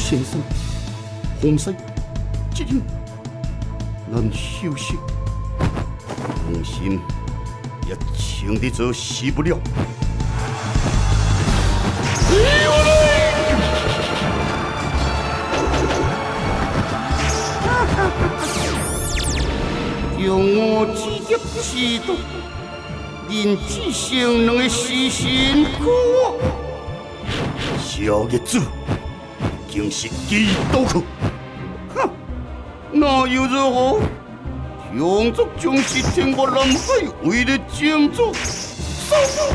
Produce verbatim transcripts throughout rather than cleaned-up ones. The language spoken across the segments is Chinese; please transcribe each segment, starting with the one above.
先生，洪师，这样咱休息，放心，也请得这死不了。用我直接知道，人之性两个死辛苦。小日子竟是基督徒，哼！那又如何？强族将是天国南海为了建筑，收复。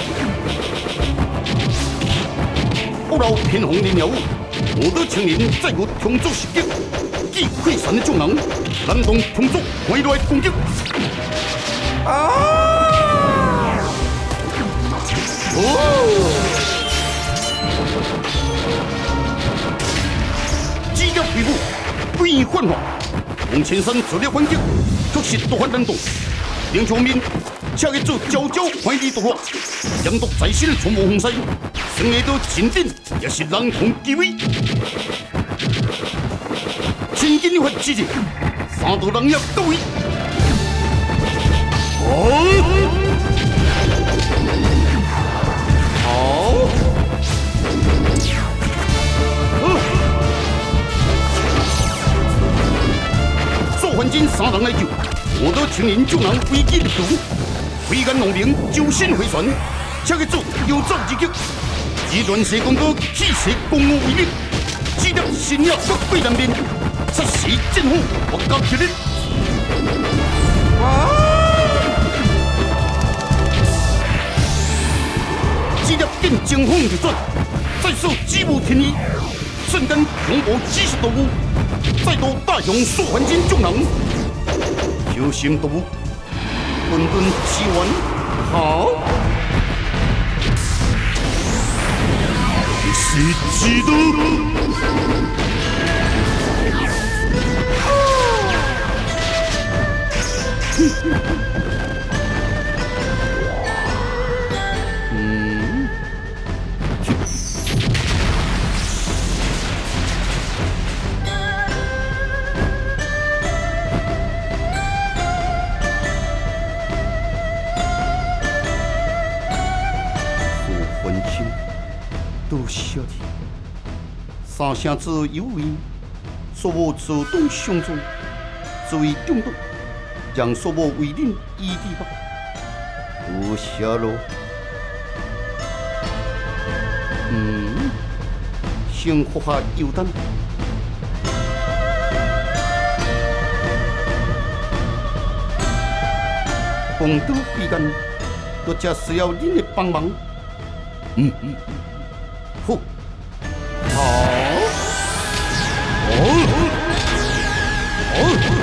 我老偏红林了，我的青年再有强族袭击，既溃散的众人，南东强族回来攻击。啊！哦！激烈恢复，变幻化。洪千山策略反击，确实夺还南东。梁朝面，下一组悄悄怀里夺落，杨毒在心触摸洪山，胜利到前顶也是难空机会。千金发之日，三道人也到位。哦，好。环境三人来救，我的青年就能危机立足，挥杆农兵救心回旋，下个组有造之击，以乱世公哥气势公务为命，激烈新亚国贵南边，杀死政府国家决定。啊！激烈变惊风逆转，再受机无天意，瞬间恐怖几十多步。再度大雄数环境众人，有心都混沌起源，好，是基督。嗯。都晓得，三声之有为，所无主动相助，作为中毒，让所无为人异地吧。有效咯。嗯，先活下有等。公道必干，我只需要您的帮忙。嗯嗯。好，好，哦，哦。